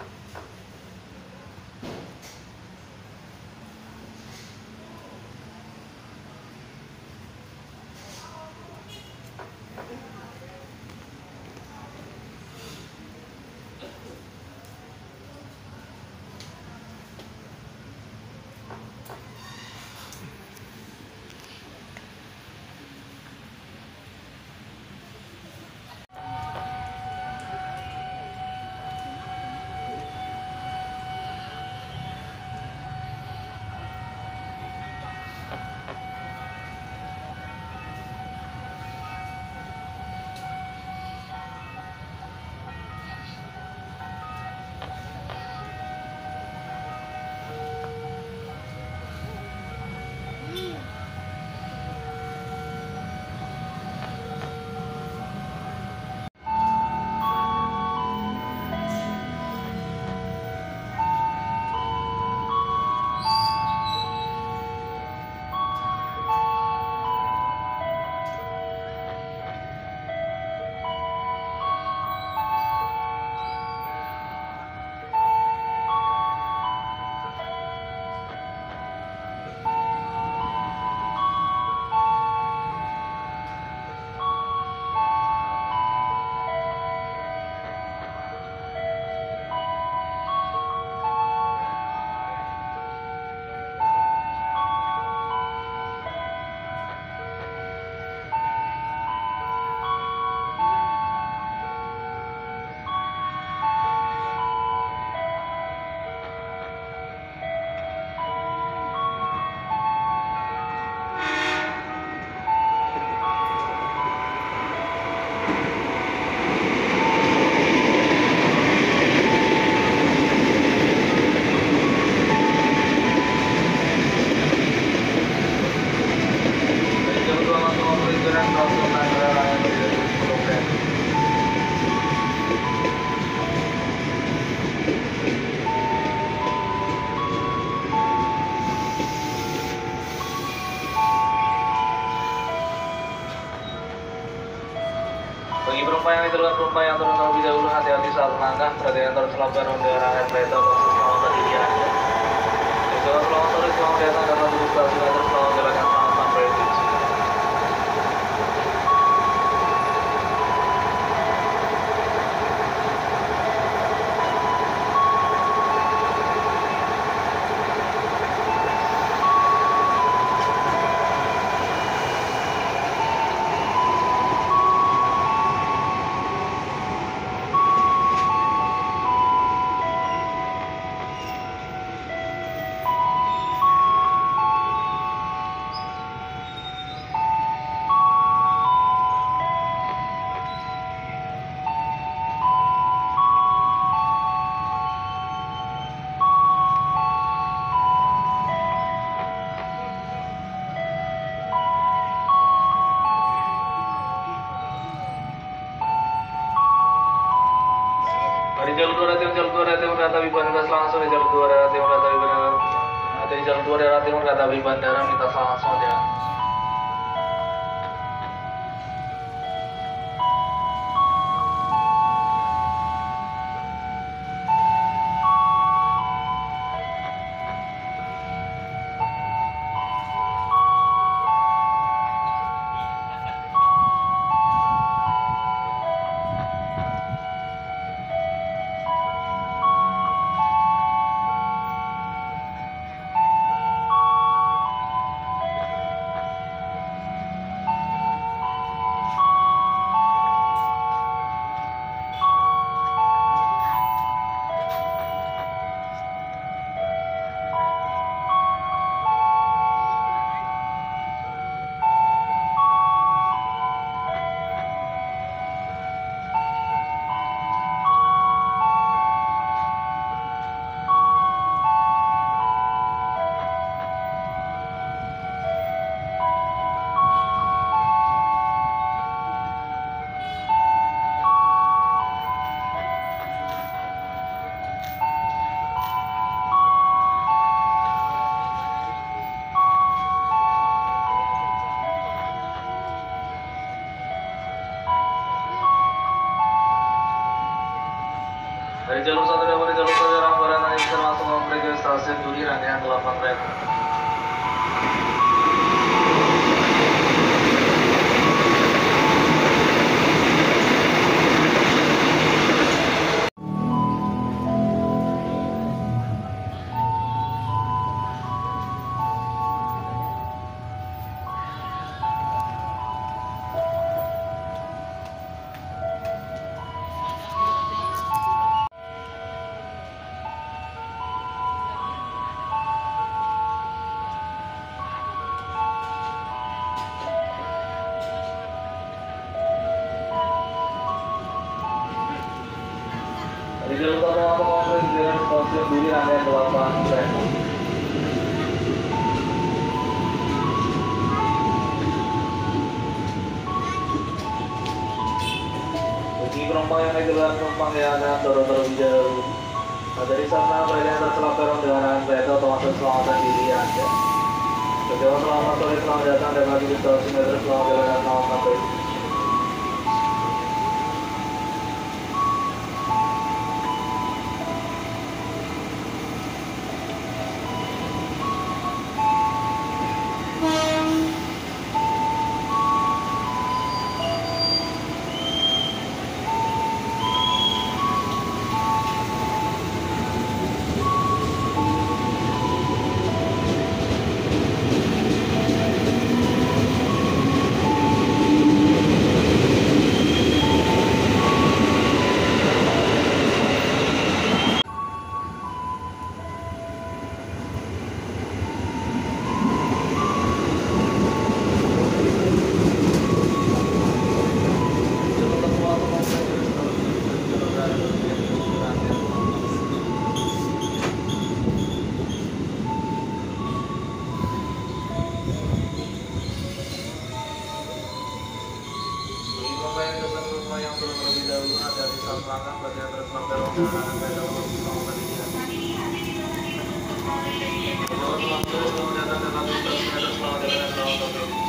Bagi penumpang yang ditelukan penumpang yang turun terlebih dahulu, hati-hati saat melangkah, perhatikan terus lampion kendaraan kereta proses selamat bagi Anda. Jalan selamat sore, selamat datang dalam duduk stasiun terus selamat jalankan selamat sampai tujuan. Dari jalur 2 arah timur kereta api bandara langsung di jalur 2 arah timur kereta api bandara. Dari jalur 2 arah timur kereta api bandara minta langsung ya. Dari jalur 1 dan dari jalur stasiun Duri rangkaian 8 kereta. Di jalur utama Kompleks dengan stasiun Duri rangkaian 8 kereta. Bagi penumpang yang naik duluan, penumpang yang akan turun terlebih dahulu. Nah, dari sana perjalanan terselap peron dengan arah kereta otomatis keselamatan diri Anda. Sejauh selamat sore, selamat datang dan lagi di stasiun metro, selamat jalan dan selamat sampai. Yang turun terlebih dahulu ada di saat belakang bagian terselap peron dan arah kereta otomatis keselamatan diri Anda. Sejauh selamat sore, selamat datang dan lagi di stasiun metro, selamat jalan dan selamat sampai.